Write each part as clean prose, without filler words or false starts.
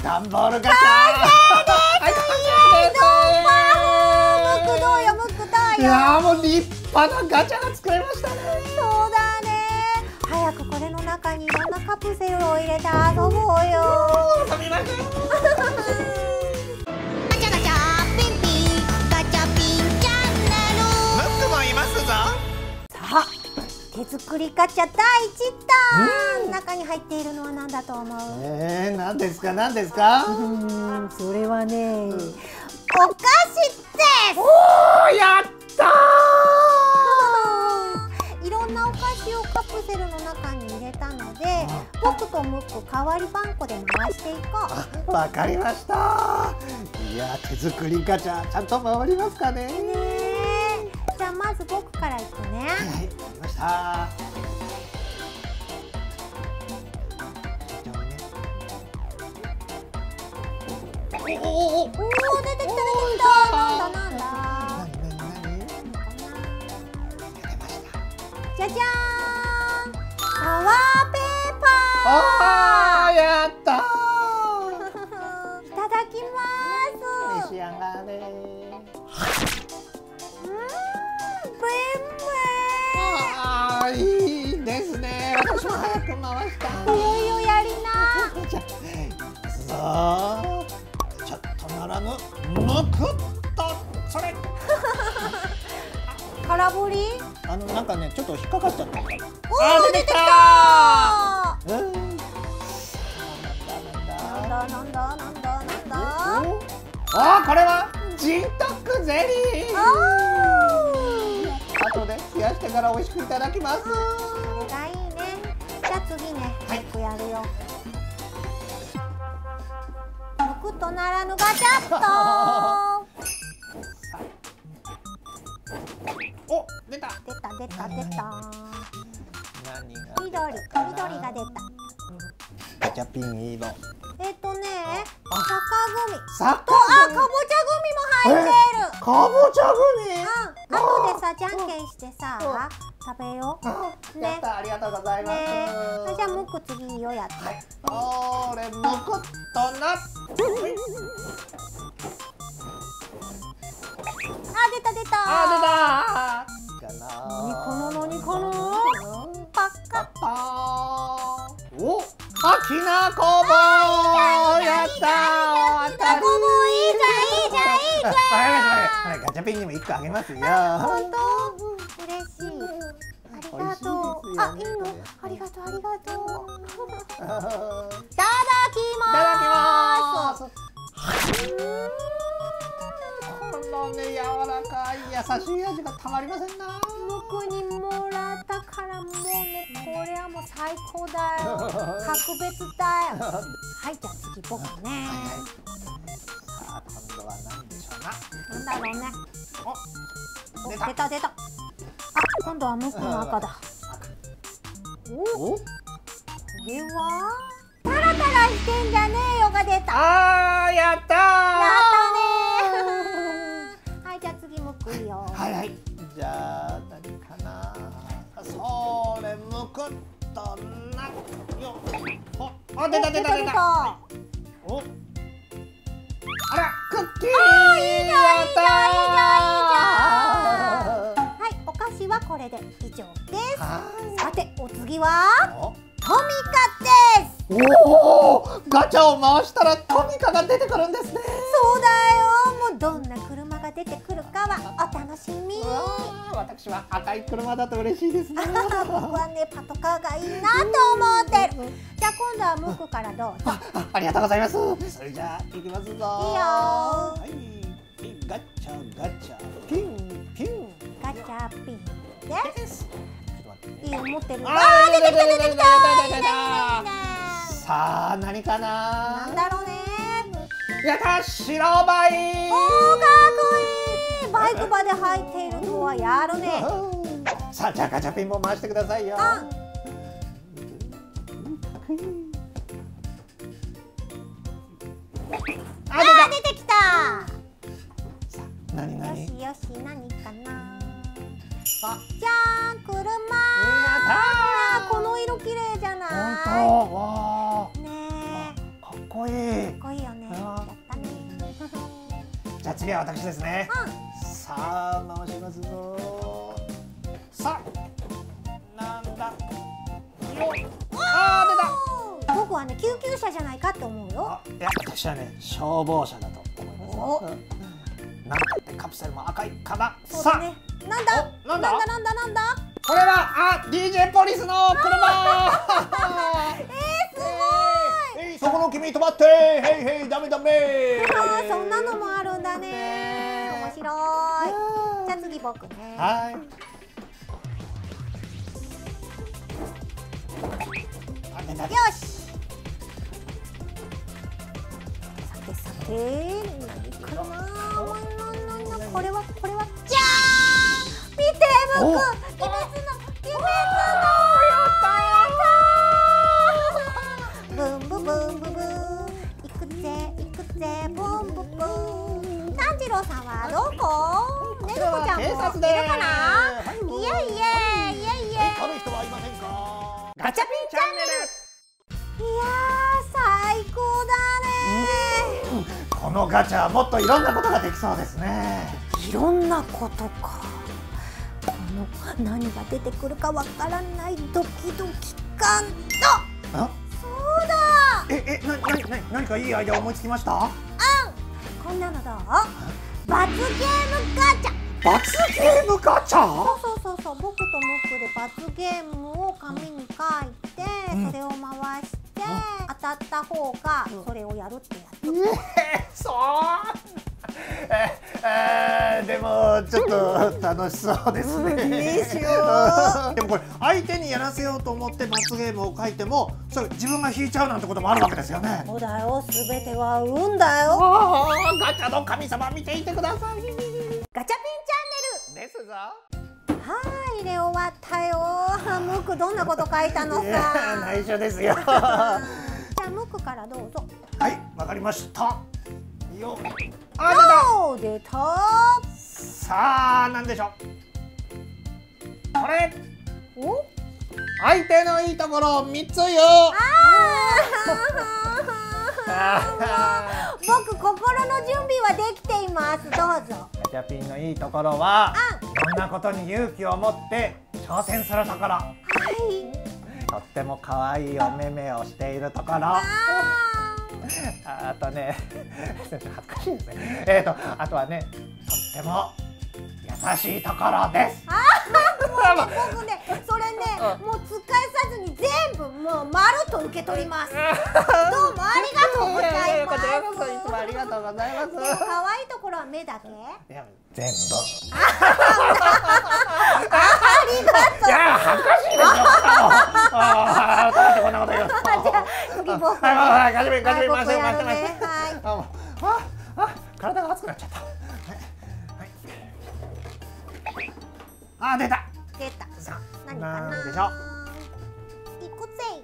段ボールガチャ。 ムックどうよ、ムックどうよ。 いやー、もう立派なガチャが作れましたね。 そうだね。早くこれの中にいろんなカプセルを入れて遊ぼうよ。 遊びましょう。 ガチャガチャピンピンガチャピンチャンネル。 ムックもいますぞ。 さあ、手作りガチャ第一弾。中に入っているのは何だと思う？ 何ですか、何ですか。 それはね、お菓子です。 おー、やったー。いろんなお菓子をカプセルの中に入れたので、僕とムック代わり番号で回していこう。 わかりました。いや、手作りガチャちゃんと回りますかね。 じゃあまず僕からいくね。 はい、はい、できました。おお、 出てきた出てきた。なんだなんだ。じゃじゃーん。サワーペーパー。 あー、やったー。いただきます。 召し上がれ。あー、いいですね。私も早く回した。 いよいよやりな。 じゃあ、さあ、ちょっとならぬ、むくっと、それ。 空振り？ なんかね、ちょっと引っかかっちゃった。 おー、出てきた。なんだなんだなんだなんだ。 あ、これはジントックゼリー。後で冷やしてから美味しくいただきます。 それがいいね。じゃあ次ね、僕やるよ。むくとならぬガチャット。 お、出た。 出た出た出た。 何が緑が出た。 ガチャピン色。 坂グミ。 さと、かぼちゃグミも入っている。 かぼちゃグミ。 後でさ、じゃんけんしてさ、食べよう。 やった、ありがとうございます。 じゃあムック次いいよ、やって。 おれ、むくっとな。 出た出た。何このパッカ。 お、きなこ棒。やったー。 きなこ棒いいじゃんいいじゃんいいじゃん。 ガチャピンにも1個あげますよ。 本当？嬉しい。ありがとう。いいの？ありがとうありがとう。いただきます。 このね、柔らかい優しい味がたまりませんな。 僕にもらったからもうね、これはもう最高だよ。格別だよ。はい、じゃあ次僕ね。 さあ、今度は何でしょうな。 なんだろうね。 お、 出た。今度はムックの赤だ。お、これはタラタラしてんじゃねえよが出た。 やったー。 はい、じゃあ次ムックいいよ。 はい。じゃあ何かな。それ、むくっとなよ。出た。お、あら、クッキー。 いいじゃん。はい、お菓子はこれで以上です。さて、お次はトミカです。 おお、ガチャを回したらトミカが出てくるんですね。 そうだよ。もうどんな車が出てくるかはお楽しみ。 私は赤い車だと嬉しいですね。 僕はね、パトカーがいいなと思ってる。じゃあ今度はムックからどうぞ。 ありがとうございます。それじゃあ行きますぞ。いいよ。はい、ガチャピン。 ガチャピンです。いいよ、持ってる。出てきた。 さあ、何かな。 なんだろうね。 やった、白バイ。 おー、かっこいい。バイクまで入っているのはやるね。 さあ、じゃあガチャピンも回してくださいよ。 出てきた。 何？ よし、何かな。じゃーん、車。この色綺麗じゃない？ 本当。わねえ。 かっこいい。 かっこいいよね。やったね。 じゃあ次は私ですね。 うさあ回しますぞ。さあなんだよ。あー出た。 僕はね救急車じゃないかって思うよ。 いや私はね消防車だと思います。 お、 なんだってカプセルも赤いかな。さそうだね。なんだおなんだなんだ。 あこれはDJ ポリスの車。すごい。そこの君止まって。へいへいダメダメ。 そんなのもあるんだね。面白い。じゃあ次僕ね。 はい。 よし。さて何かな。これはじゃーん。見て僕。鬼滅の。ブンブブンブブン。行くぜブンブブン。炭治郎さんはどこ？ねるこちゃんもいるかな？イエイイエイイエイイエイ。 軽い人はいませんか？ガチャピンチャンネル。 いやー最高だね。 このガチャはもっといろんなことができそうですね。 いろんなことか。この何が出てくるかわからないドキドキ感と。そうだ。 何かいいアイデア思いつきました？ こんなのどう？罰ゲームガチャ。 罰ゲームガチャ？ そう僕とムックで罰ゲームを紙に書いて、それを回して、当たった方がそれをやるってやつ。 でもちょっと楽しそうですね。 でしょ。 でもこれ相手にやらせようと思って罰ゲームを書いてもそれ自分が引いちゃうなんてこともあるわけですよね。 そうだよ。すべては運だよ。 ガチャの神様見ていてください。 ガチャピンチャンネルですぞ。 はい、入れ終わったよ。ムックどんなこと書いたのいやさ。 内緒ですよ。 じゃあムックからどうぞ。 はいわかりました。よ出た。 さあなんでしょう。これお？ 相手のいいところを3つよ。 僕心の準備はできています。どうぞ。 ガチャピンのいいところは、どんなことに勇気を持って挑戦するところ。 はい。 とっても可愛いお目目をしているところ。あとね、恥ずかしいですね。あとはね、とっても優しいところです。 僕ね、それね、もう使いさずに全部もうまると受け取ります。どうもありがとうございます。 いつもありがとうございます。 可愛いところは目だけ？ いや全部。 ありがとう。 いや恥ずかしいですよ。こんなこと言う。 じゃあ次僕。 はい、ガチャピン回してはい。 体が熱くなっちゃった。出た。さあ何かな。 なんでしょう。 いくぜ。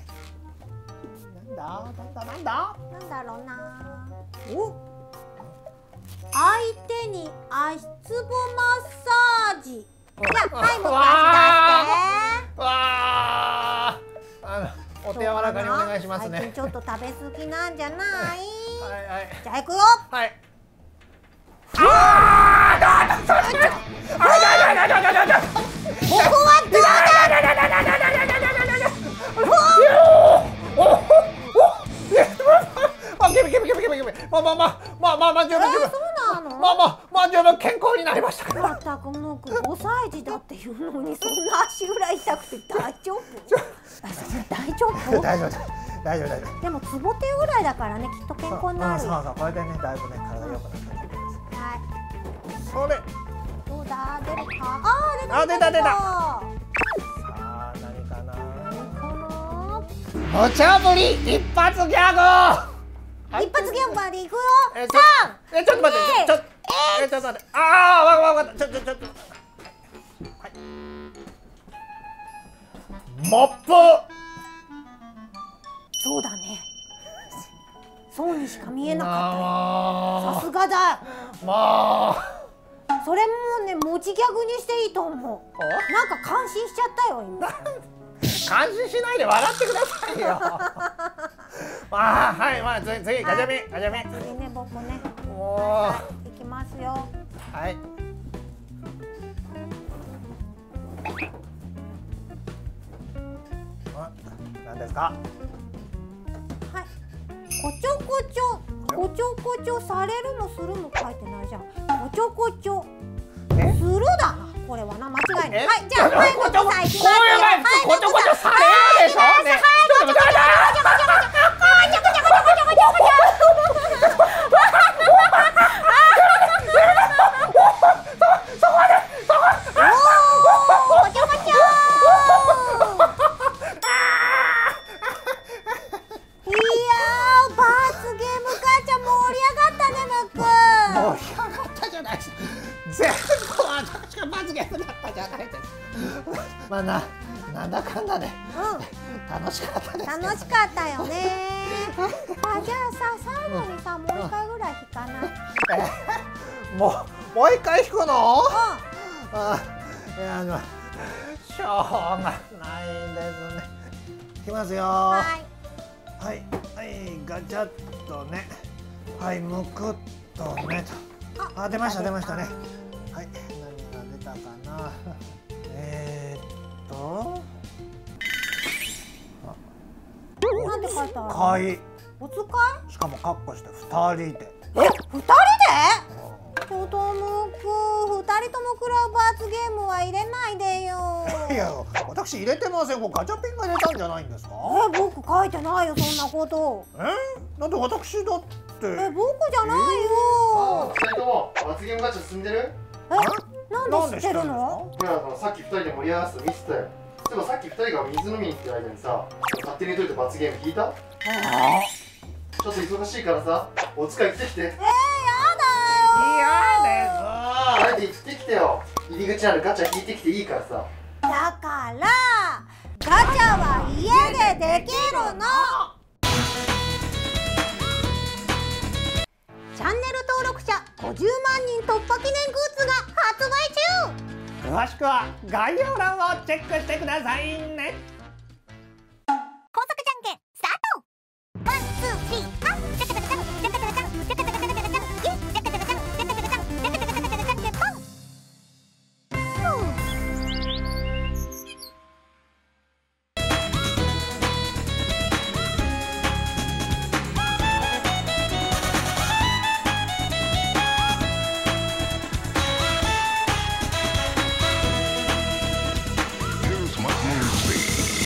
なんだ。 なんだろうな。お。相手に足つぼマッサージ。じゃあはいもう出して。お手柔らかにお願いしますね。 最近ちょっと食べ過ぎなんじゃない？じゃあ行くよ。 はい。ここはどう十分健康になりましたから。 まったくもう5歳児だっていうのにそんな足裏痛くて大丈夫？大丈夫？ 大丈夫。 でもつぼてぐらいだからね、きっと健康になる。 そうこれでねだいぶね体良くなったりします。 はい。 それ。 どうだ出るか？出た。 さあ何かな。 この無茶ぶり一発ギャグ。 一発ギャグまでいくよ。 ちょっと待って。ちょっと待って。わかった。ちょっと。はい。モップ。 そうだね。そうにしか見えなかった。さすがだ。それもね持ちギャグにしていいと思う。なんか感心しちゃったよ今。 感心しないで笑ってくださいよ。はい、まあ次ガチャピン、ガチャピン。 次ね、僕ね。 もう、いきますよ。 はい。何ですか。 はい。こちょこちょ、こちょこちょされるもするも書いてないじゃん。こちょこちょ。するだな。これはな、間違いない。はい、じゃあ、はい、こちょこちょ。こちょこちょされるでしょ。ね、ちょっと待って。まあなんだかんだね、楽しかったです。 楽しかったよね。じゃあさ、最後にさ、もう一回ぐらい弾かない？ もう一回弾くの？しょうがないですね。弾きますよ。はい、ガチャッとね。はい、むくっとねと。出ましたね。はい、何が出たかな。 なんて書いてある？お使い？ しかもカッコして2人で。 2人で？ちょっとむく、2人とも食らう罰ゲームは入れないでよ。 いや、私入れてません。ガチャピンが入れたんじゃないんですか？ 僕書いてないよ、そんなこと。 なんで私だって。 僕じゃないよ。 2人とも罰ゲームガチャ進んでる？ なんで知ってるの？ いや、さっき2人で盛り上がってた見せたよ。でもさっき2人が水飲みに行ってる間にさ、勝手に解いて罰ゲーム引いた？ちょっと忙しいからさ、お使い来てきて。 やだよ。 あえて行ってきてよ。入り口にあるガチャ引いてきていいからさ。 だからガチャは家でできるの。チャンネル登録者50万人突破記念グッズが発売中。 詳しくは概要欄をチェックしてくださいね。